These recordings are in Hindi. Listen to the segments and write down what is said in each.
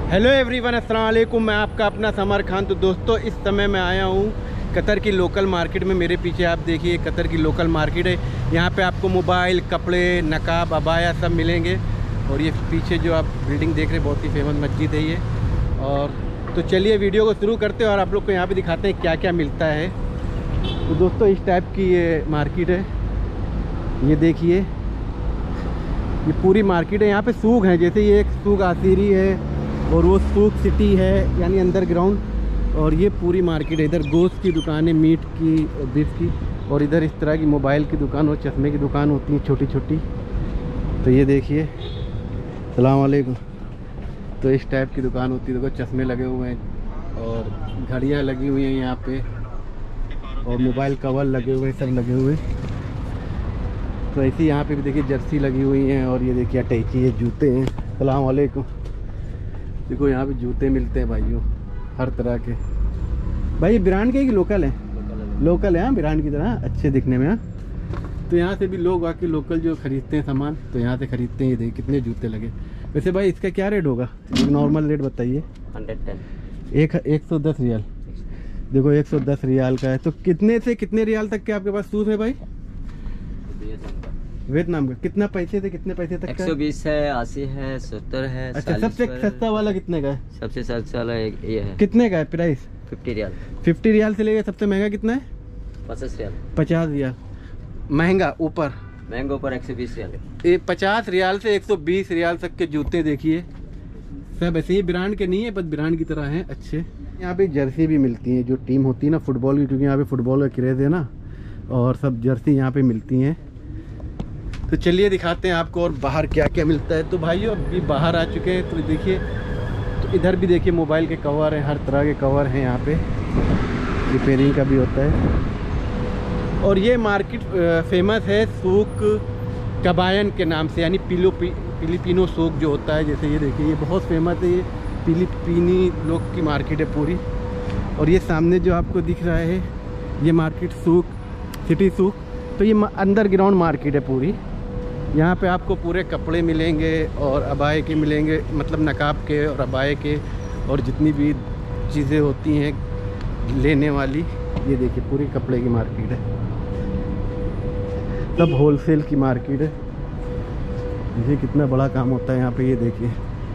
हेलो एवरीवन, अस्सलाम वालेकुम। मैं आपका अपना समर खान। तो दोस्तों, इस समय मैं आया हूँ कतर की लोकल मार्केट में। मेरे पीछे आप देखिए कतर की लोकल मार्केट है। यहाँ पे आपको मोबाइल, कपड़े, नकाब, अबाया सब मिलेंगे। और ये पीछे जो आप बिल्डिंग देख रहे हैं बहुत ही फेमस मस्जिद है ये। और तो चलिए वीडियो को शुरू करते हैं और आप लोग को यहाँ पे दिखाते हैं क्या क्या मिलता है। तो दोस्तों, इस टाइप की ये मार्केट है। ये देखिए, ये पूरी मार्केट है। यहाँ पे सूक है, जैसे ये एक सूक आसिरी है और वो सूक सिटी है यानी अंडरग्राउंड। और ये पूरी मार्केट है। इधर गोश्त की दुकान है, मीट की और बीफ की। और इधर इस तरह की मोबाइल की दुकान और चश्मे की दुकान होती है छोटी छोटी। तो ये देखिए, सलाम वालेकुम। तो इस टाइप की दुकान होती है। देखो चश्मे लगे हुए हैं और घड़ियाँ लगी हुई हैं यहाँ पे और मोबाइल कवर लगे हुए हैं, सब लगे हुए। तो ऐसे यहाँ पे भी देखिए जर्सी लगी हुई हैं। और ये देखिए अटैची है, जूते हैं। सलाम वालेकुम। देखो यहाँ पे जूते मिलते हैं भाइयों, हर तरह के। भाई ये ब्रांड के कि लोकल है? लोकल है, हाँ, ब्रांड की तरह अच्छे दिखने में। हाँ, तो यहाँ से भी लोग आके लोकल जो खरीदते हैं सामान, तो यहाँ से खरीदते हैं। ये देखिए कितने जूते लगे। वैसे भाई इसका क्या रेट होगा? एक नॉर्मल रेट बताइए। 110 रियाल। देखो 110 रियाल का है। तो कितने से कितने रियाल तक के आपके पास शूज है भाई? वियतनाम का कितना पैसे से कितने पैसे तक का? 120 है, 80 है, 70 है। अच्छा, सबसे सस्ता वाला कितने का है? सबसे सस्ता वाला ये है। कितने का है प्राइस? 50 रियाल। 50 रियाल से लेके सबसे महंगा कितना है? 50 रियाल। 50 रियाल महंगा ऊपर। महंगा ऊपर 120 रियाल। 50 रियाल से 120 रियाल तक के जूते देखिए। सब ऐसे ही ब्रांड के नहीं है, बस ब्रांड की तरह हैं, अच्छे। यहाँ पे जर्सी भी मिलती है, जो टीम होती है ना फुटबॉल की, क्योंकि यहाँ पे फुटबॉल का क्रेज है ना। और सब जर्सी यहाँ पे मिलती हैं। तो चलिए दिखाते हैं आपको और बाहर क्या क्या मिलता है। तो भाइयों अभी बाहर आ चुके हैं। तो देखिए, तो इधर भी देखिए मोबाइल के कवर हैं, हर तरह के कवर हैं यहाँ पे। रिपेयरिंग का भी होता है। और ये मार्केट फेमस है सूक कबायन के नाम से, यानी फिलिपिनो सूक जो होता है। जैसे ये देखिए, ये बहुत फेमस है। ये फिलिपीनी लोग की मार्केट है पूरी। और ये सामने जो आपको दिख रहा है ये मार्केट सूक सिटी सूक। तो ये अंडरग्राउंड मार्केट है पूरी। यहाँ पे आपको पूरे कपड़े मिलेंगे और अबाए के मिलेंगे, मतलब नकाब के और अबाए के और जितनी भी चीज़ें होती हैं लेने वाली। ये देखिए पूरी कपड़े की मार्केट है, सब होलसेल की मार्केट है। देखिए कितना बड़ा काम होता है यहाँ पे, ये देखिए।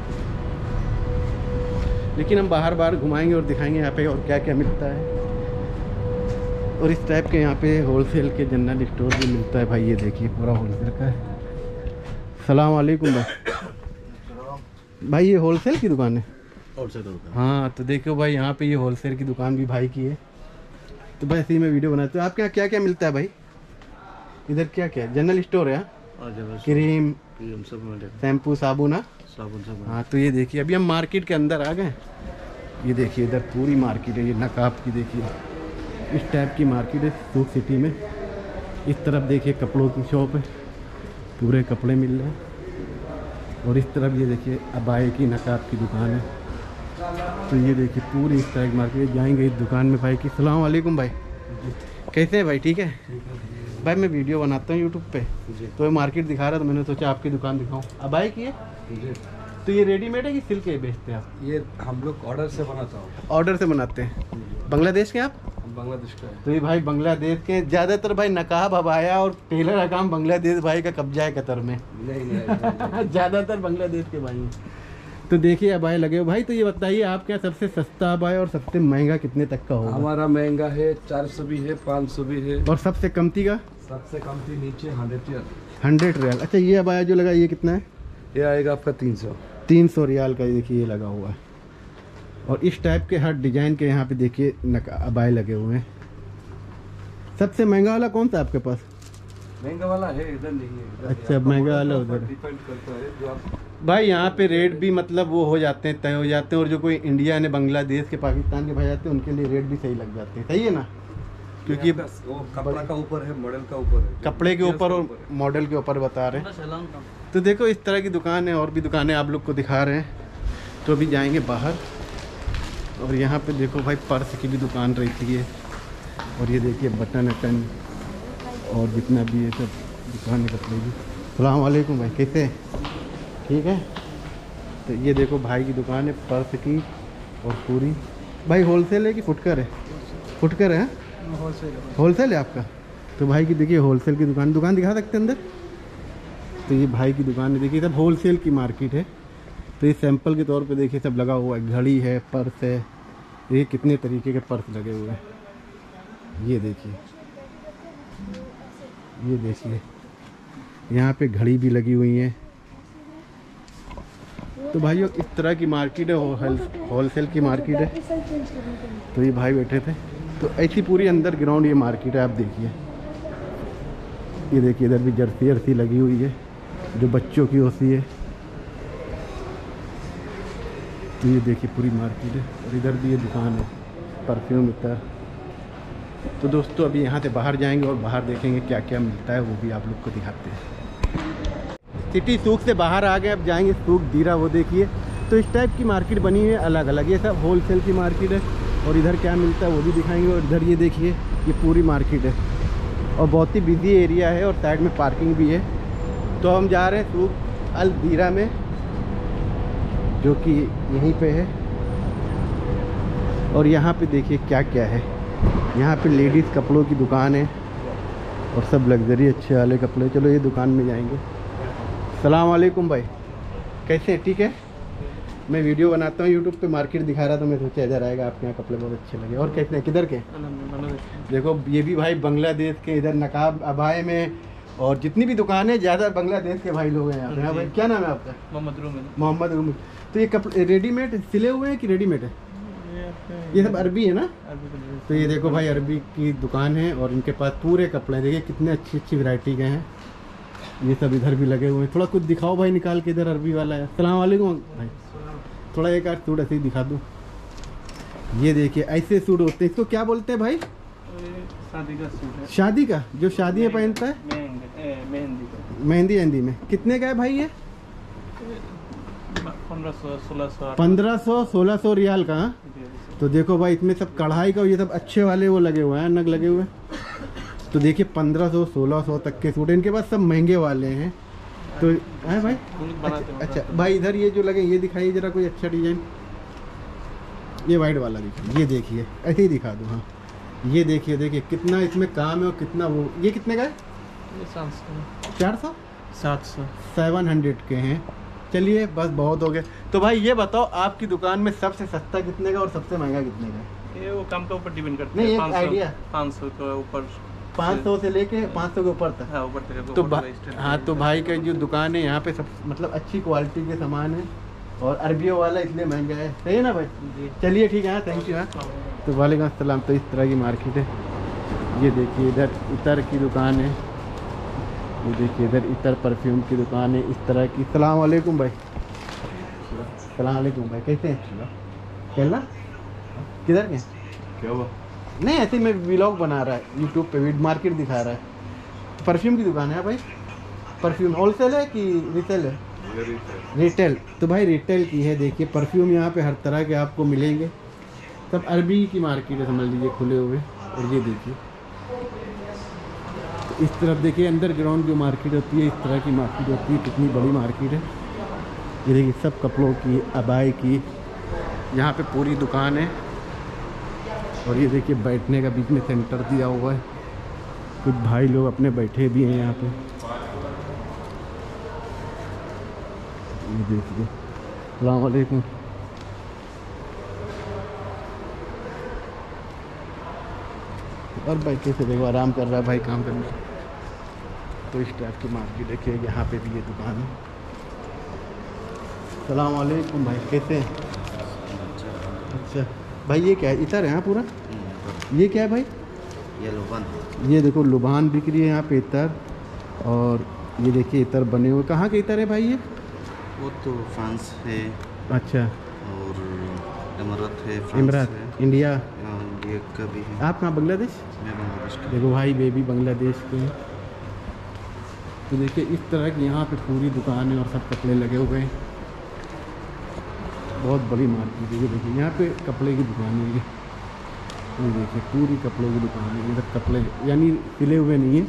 लेकिन हम बाहर बाहर घुमाएंगे और दिखाएंगे यहाँ पे और क्या क्या मिलता है। और इस टाइप के यहाँ पे होलसेल के जनरल स्टोर भी मिलता है भाई। ये देखिए पूरा होलसेल का है। सलाम वालेकुम भाई, ये होलसेल की दुकान है? होलसेल दुकान। हाँ, तो देखो भाई यहाँ पे ये होलसेल की दुकान भी भाई की है। तो बस इसी में वीडियो बनाते हो। आपके यहाँ क्या क्या मिलता है भाई? इधर क्या क्या है? जनरल स्टोर है, क्रीम, शैम्पू, साबुन। साबुन सब। हाँ, तो ये देखिए अभी हम मार्केट के अंदर आ गए। ये देखिए इधर पूरी मार्केट है। ये नकाब की देखिए, इस टाइप की मार्केट है सूक सिटी में। इस तरफ देखिए कपड़ों की शॉप है, पूरे कपड़े मिल रहे हैं। और इस तरफ ये देखिए अबाए की नकाब की दुकान है। तो ये देखिए पूरी इस तरह की मार्केट। जाएंगे इस दुकान में भाई की। सलाम वालेकुम भाई, कैसे हैं भाई? ठीक है भाई। मैं वीडियो बनाता हूँ यूट्यूब पे, तो ये मार्केट दिखा रहा था, मैंने सोचा आपकी दुकान दिखाऊँ। अबाए की है? तो ये रेडीमेड है कि सिल्क के बेचते हैं आप? ये हम लोग ऑर्डर से बनाता हूँ। ऑर्डर से बनाते हैं। बांग्लादेश के आप? बांग्लादेश का है। तो ये भाई बांग्लादेश के ज़्यादातर भाई नकाब, अबाया और टेलर का काम बांग्लादेश भाई का कब्जा है कतर में। नहीं ज़्यादातर बांग्लादेश के भाई हैं। तो देखिए अबाया लगे हो भाई। तो ये बताइए आपके यहाँ सबसे सस्ता अबाया और सबसे महंगा कितने तक का होगा? हमारा महंगा है 400 भी है, 500 भी है। और सबसे कमती का? सबसे कमती नीचे 100 रियाल। 100 रियाल। अच्छा, ये अबाया जो लगा ये कितना है? ये आएगा आपका 300 रियाल का। देखिए ये लगा हुआ है। और इस टाइप के हर डिजाइन के यहाँ पे देखिए अबाए लगे हुए हैं। सबसे महंगा वाला कौन सा आपके पास? महंगा वाला है इधर नहीं है। अच्छा, महंगा वाला उधर डिपेंड करता है जो आप भाई। यहाँ पे रेट भी मतलब वो हो जाते हैं, तय हो जाते हैं। और जो कोई इंडिया ने बांग्लादेश के, पाकिस्तान के भाई जाते हैं, उनके लिए रेट भी सही लग जाते हैं। सही है ना? क्योंकि वो कपड़ा का ऊपर है, मॉडल का ऊपर है। कपड़े के ऊपर और मॉडल के ऊपर बता रहे हैं। तो देखो इस तरह की दुकान है, और भी दुकानें आप लोग को दिखा रहे हैं। तो अभी जाएंगे बाहर। और यहाँ पे देखो भाई पर्स की भी दुकान रहती है। और ये देखिए बटन अटन और जितना भी ये सब दुकान है कपड़े की। सलाम वालेकुम भाई, कैसे हैं? ठीक है। तो ये देखो भाई की दुकान है पर्स की और पूरी। भाई होलसेल है कि फुटकर है? फुटकर है, होलसेल है आपका? तो भाई की देखिए होलसेल की दुकान दिखा सकते हैं अंदर? तो ये भाई की दुकान है, देखिए सब होलसेल की मार्केट है। तो ये सैंपल के तौर पे देखिए सब लगा हुआ है, घड़ी है, पर्स है, ये कितने तरीके के पर्स लगे हुए हैं। ये देखिए यहाँ पे घड़ी भी लगी हुई है। तो भाइयों इस तरह की मार्केट है, होलसेल की मार्केट है। तो ये भाई बैठे थे, तो ऐसी पूरी अंदर ग्राउंड ये मार्केट है। आप देखिए, ये देखिए इधर भी जर्सी लगी हुई है जो बच्चों की होती है। तो ये देखिए पूरी मार्केट है और इधर भी ये दुकान है परफ्यूम इतर। तो दोस्तों अभी यहाँ से बाहर जाएंगे और बाहर देखेंगे क्या क्या मिलता है, वो भी आप लोग को दिखाते हैं। सिटी सूक से बाहर आ गए, अब जाएंगे सूक दीरा। वो देखिए तो इस टाइप की मार्केट बनी हुई है अलग अलग, ये सब होलसेल की मार्केट है। और इधर क्या मिलता है वो भी दिखाएंगे। और इधर ये देखिए ये पूरी मार्केट है और बहुत ही बिजी एरिया है और साइड में पार्किंग भी है। तो हम जा रहे हैं सूक अल दीरा में, जो कि यहीं पे है। और यहाँ पे देखिए क्या क्या है, यहाँ पे लेडीज़ कपड़ों की दुकान है और सब लग्जरी अच्छे वाले कपड़े। चलो ये दुकान में जाएंगे। सलाम वालेकुम भाई, कैसे हैं? ठीक है। मैं वीडियो बनाता हूँ यूट्यूब पे, मार्केट दिखा रहा, तो मैं सोचा इधर आएगा, आपके यहाँ कपड़े बहुत अच्छे लगे। और कैसे हैं, किधर के? देखो ये भी भाई बांग्लादेश के, इधर नकाब अबाए में और जितनी भी दुकान है ज़्यादा बांग्लादेश के भाई लोग हैं यहाँ पे। हाँ भाई, क्या नाम है आपका? मोहम्मद रूमी। तो ये कपड़े रेडीमेड सिले हुए हैं कि रेडीमेड है? ये सब अरबी है ना? तो ये देखो भाई अरबी की दुकान है और इनके पास पूरे कपड़े, देखिए कितने अच्छी अच्छी वैरायटी के हैं। ये सब इधर भी लगे हुए हैं। थोड़ा कुछ दिखाओ भाई निकाल के, इधर अरबी वाला है। अस्सलाम वालेकुम भाई, थोड़ा एक आध सूट ऐसे ही दिखा दूँ। ये देखिए ऐसे सूट होते हैं, इसको क्या बोलते हैं भाई? शादी का सूट है। शादी का, जो शादी में पहनता है, मेहंदी में। कितने का है भाई ये? 1500-1600 रियाल का। तो देखो भाई इसमें सब कढ़ाई का, ये सब अच्छे वाले वो लगे हुए हैं, नग लगे हुए हैं। तो देखिए 1500-1600 तक के सूट, इनके पास सब महंगे वाले हैं। तो है भाई। अच्छा भाई इधर ये जो लगे ये दिखाइए जरा कोई अच्छा डिजाइन। ये वाइट वाला दिखाइए, ये देखिए ऐसे ही दिखा दूँ। हाँ ये देखिए कितना इसमें काम है और कितना वो। ये कितने का है? 400 700 के हैं। चलिए बस बहुत हो गए। तो भाई ये बताओ आपकी दुकान में सबसे सस्ता कितने का और सबसे महंगा कितने का? ये वो काम के ऊपर डिपेंड करता है। नहीं एक आइडिया, 500 के ऊपर, 500 से लेके 500 के ऊपर तक। हाँ ऊपर तक। तो हाँ तो भाई का जो दुकान है यहाँ पे सब मतलब अच्छी क्वालिटी के सामान है और अरबियों वाला इसलिए महंगा है। सही है ना भाई? चलिए ठीक है, हाँ थैंक यू। हाँ तो वालेकुम अस्सलाम। तो इस तरह की मार्केट है। ये देखिए इधर इतर की दुकान है, ये देखिए इधर इतर परफ्यूम की दुकान है इस तरह की। सलाम वालेकुम भाई। सलाम वालेकुम भाई, कैसे हैं? केरला? किधर के? क्या हुआ? नहीं ऐसे ही मैं व्लॉग बना रहा है यूट्यूब पे, मार्केट दिखा रहा है। परफ्यूम की दुकान है भाई। परफ्यूम होलसेल है कि रिटेल है? रिटेल। तो भाई रिटेल की है। देखिए परफ्यूम यहाँ पे हर तरह के आपको मिलेंगे। सब अरबी की मार्केट है समझ लीजिए, खुले हुए। और ये देखिए इस तरफ देखिए अंडरग्राउंड जो मार्केट होती है, इस तरह की मार्केट होती है। कितनी बड़ी मार्केट है। ये देखिए सब कपड़ों की, अबाई की यहाँ पे पूरी दुकान है। और ये देखिए बैठने का बीच में सेंटर दिया हुआ है, कुछ भाई लोग अपने बैठे भी हैं यहाँ पे। ये देखिए अस्सलाम वालेकुम। और भाई कैसे देखो आराम कर रहा है भाई काम करने। तो इस टाइप की मार्केट देखिए, यहाँ पे भी ये दुकान है। सलाम वालेकुम भाई, कैसे हैं? अच्छा भाई ये क्या है? इतर है यहाँ पूरा? ये क्या है भाई? ये लुबान। ये देखो लुबान बिक रही है यहाँ पे, इतर। और ये देखिए इतर बने हुए। कहाँ के इतर है भाई ये? वो तो फ्रांस है। अच्छा। और इमारत है, इमरात, इंडिया। इंडिया का भी है। आप कहाँ? बांग्लादेश? मैं बांग्लादेश का। देखो भाई बेबी बांग्लादेश के हैं। तो देखिए इस तरह की यहाँ पे पूरी दुकान है और सब कपड़े लगे हुए हैं। बहुत बड़ी मार्केट है। ये देखिए यहाँ पे कपड़े की दुकान है। ये देखिए पूरी कपड़ों की दुकान है। इधर कपड़े यानी सिले हुए नहीं है।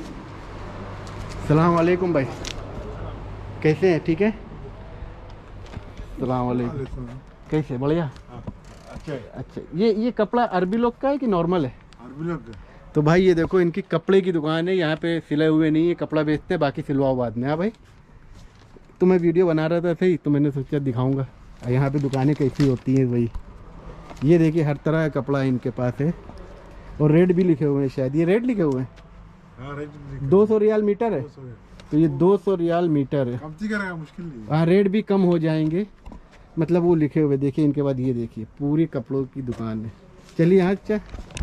सलाम वालेकुम भाई, कैसे हैं? ठीक है। अस्सलाम वालेकुम। कैसे, बढ़िया? अच्छा, ये कपड़ा अरबी लोग का है कि नॉर्मल है? अरबी लोग का। तो भाई ये देखो, इनकी कपड़े की दुकान है, यहाँ पे सिले हुए नहीं है, कपड़ा बेचते हैं, बाकी सिलवाओ बाद में। हाँ भाई, तो मैं वीडियो बना रहा था सही, तो मैंने सोचा दिखाऊंगा यहाँ पे दुकानें कैसी होती हैं। वही ये देखिए, हर तरह का कपड़ा इनके पास है, और रेट भी लिखे हुए हैं, शायद ये रेट लिखे हुए हैं। हाँ, 200 रियाल मीटर है, तो ये 200 रियाल मीटर है। कम करेगा, मुश्किल नहीं। हाँ, रेट भी कम हो जाएंगे, मतलब वो लिखे हुए। देखिए इनके बाद ये देखिए, पूरी कपड़ों की दुकान है। चलिए यहाँ अच्छा।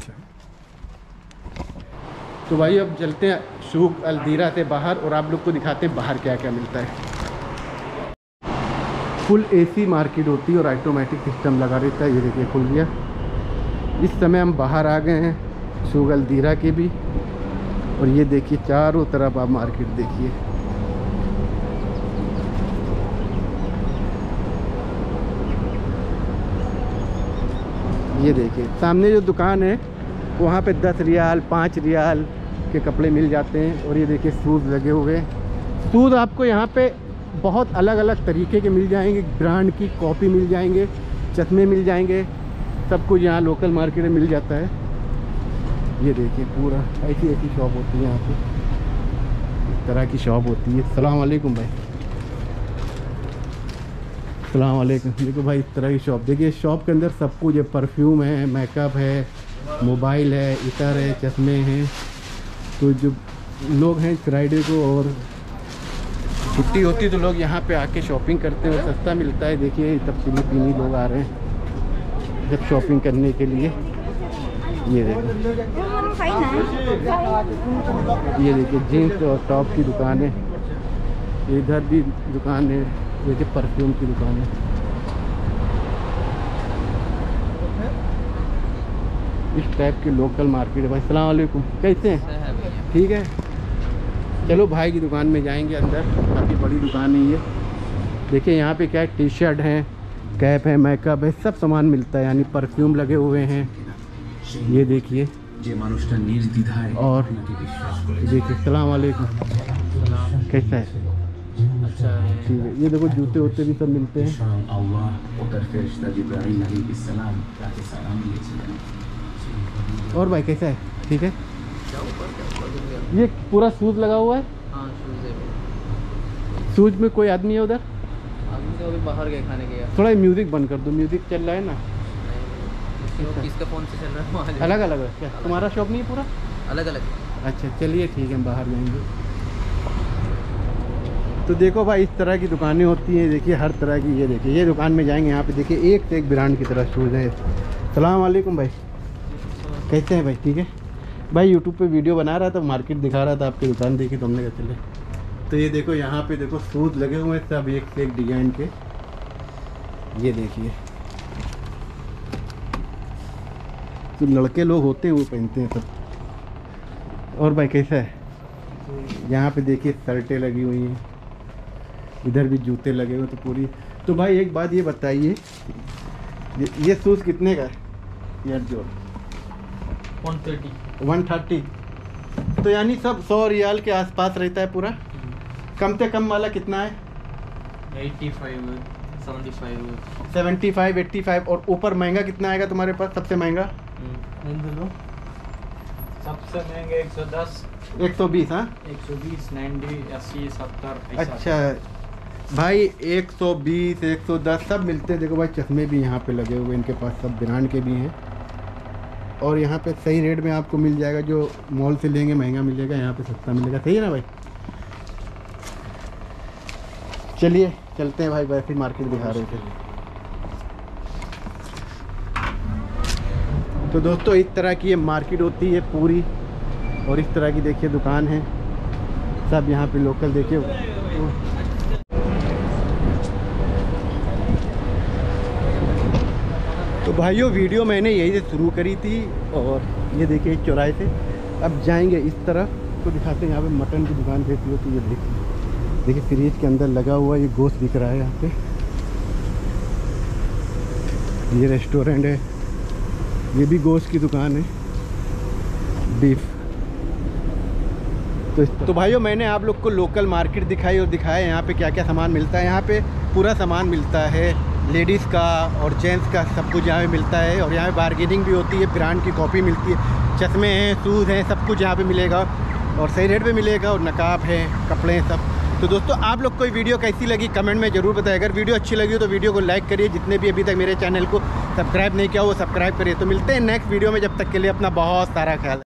तो भाई अब चलते हैं सूक अलदीरा से बाहर, और आप लोग को दिखाते हैं बाहर क्या क्या मिलता है। फुल एसी मार्केट होती है और ऑटोमेटिक सिस्टम लगा रहता है। ये देखिए खुल गया। इस समय हम बाहर आ गए हैं सूक अलदीरा के भी, और ये देखिए चारों तरफ आप मार्केट देखिए। ये देखिए सामने जो दुकान है वहाँ पे 10 रियाल 5 रियाल के कपड़े मिल जाते हैं। और ये देखिए शूज़ लगे हुए हैं। शूज़ आपको यहाँ पे बहुत अलग अलग तरीके के मिल जाएंगे, ब्रांड की कॉपी मिल जाएंगे, चश्मे मिल जाएंगे, सब कुछ यहाँ लोकल मार्केट में मिल जाता है। ये देखिए पूरा ऐसी ऐसी शॉप होती है यहाँ पे, इस तरह की शॉप होती है। अस्सलाम वालेकुम भाई। अस्सलाम वालेकुम। देखो भाई इस तरह की शॉप देखिए, शॉप के अंदर सब कुछ है, परफ्यूम है, मेकअप है, मोबाइल है, इतर है, चश्मे हैं। तो जो लोग हैं फ्राइडे को और छुट्टी होती है तो लोग यहाँ पे आके शॉपिंग करते हैं, सस्ता मिलता है। देखिए तब फिलिपीनी लोग आ रहे हैं जब शॉपिंग करने के लिए। ये देखिए, ये देखिए जीन्स और टॉप की दुकान है। इधर भी दुकान है, देखिए परफ्यूम की दुकान है। इस टाइप की लोकल मार्केट है भाई। अस्सलाम वालेकुम, कैसे हैं? ठीक है, चलो भाई की दुकान में जाएंगे अंदर, काफ़ी बड़ी दुकान है ये। देखिए यहाँ पे क्या है, टी शर्ट है, कैप है, मेकअप है, सब सामान मिलता है, यानी परफ्यूम लगे हुए हैं। ये देखिए, और देखिए अस्सलाम वालेकुम, कैसा है? अच्छा है, ठीक है। ये देखो जूते वूते भी सब मिलते हैं। और भाई कैसा है? ठीक है। ये पूरा शूज़ लगा हुआ है? हाँ, शूज़ है। शूज़ में कोई आदमी है उधर? आदमी तो अभी बाहर गए खाने के। थोड़ा म्यूज़िक बंद कर दो, म्यूज़िक चल रहा है ना। किसका फ़ोन से चल रहा है? अलग अलग है क्या? तुम्हारा शॉप नहीं है पूरा? अलग अलग। अच्छा चलिए ठीक है, हम बाहर जाएंगे। तो देखो भाई इस तरह की दुकानें होती हैं, देखिए हर तरह की। ये देखिए ये दुकान में जाएंगे, यहाँ पे देखिए एक से एक ब्रांड की तरह शूज़ है। सलाम वालेकुम भाई, कैसे हैं भाई? ठीक है भाई, यूट्यूब पे वीडियो बना रहा था, मार्केट दिखा रहा था, आपकी दुकान देखी तो हमने कहा चले। तो ये देखो यहाँ पे देखो शूज़ लगे हुए हैं सब एक से एक डिजाइन के। ये देखिए, तो लड़के लोग होते हैं वो पहनते हैं सब। और भाई कैसा है? यहाँ पे देखिए शर्टें लगी हुई हैं, इधर भी जूते लगे हुए तो पूरी। तो भाई एक बात ये बताइए, ये शूज़ कितने का है? यार जो 130। तो यानी सब 100 रियाल के आसपास रहता है पूरा। कम से कम वाला कितना है? 85, 75, 85। और ऊपर महंगा कितना आएगा तुम्हारे पास, सबसे महंगा? सबसे महंगे 110, 120। हाँ 120, 90, 80, 70। अच्छा भाई 120, 110 सब मिलते हैं। देखो भाई चश्मे भी यहाँ पे लगे हुए, इनके पास सब ब्रांड के भी हैं, और यहाँ पे सही रेट में आपको मिल जाएगा। जो मॉल से लेंगे महंगा मिलेगा, यहाँ पे सस्ता मिलेगा। सही है ना भाई? चलिए चलते हैं भाई, वैसे ही मार्केट दिखा रहे थे। तो दोस्तों इस तरह की ये मार्केट होती है पूरी, और इस तरह की देखिए दुकान है सब यहाँ पे लोकल। देखिए तो भाइयों वीडियो मैंने यही से शुरू करी थी, और ये देखिए इस चौराहे से अब जाएंगे इस तरफ तो दिखाते हैं यहाँ पे मटन की दुकान कैसी होती है। देखिए फ्रिज के अंदर लगा हुआ ये गोश्त बिक रहा है यहाँ पे। ये रेस्टोरेंट है, ये भी गोश्त की दुकान है, बीफ। तो भाइयों मैंने आप लोग को लोकल मार्केट दिखाई और दिखाया यहाँ पे क्या क्या सामान मिलता है। यहाँ पे पूरा सामान मिलता है, लेडीज़ का और जेंट्स का सब कुछ यहाँ पे मिलता है। और यहाँ पे बार्गेनिंग भी होती है, ब्रांड की कॉपी मिलती है, चश्मे हैं, शूज़ हैं, सब कुछ यहाँ पे मिलेगा और सही रेट पे मिलेगा। और नकाब है, कपड़े हैं सब। तो दोस्तों आप लोग को ये वीडियो कैसी लगी कमेंट में ज़रूर बताएं। अगर वीडियो अच्छी लगी हो तो वीडियो को लाइक करिए, जितने भी अभी तक मेरे चैनल को सब्सक्राइब नहीं किया वो सब्सक्राइब करिए। तो मिलते हैं नेक्स्ट वीडियो में, जब तक के लिए अपना बहुत सारा ख्याल।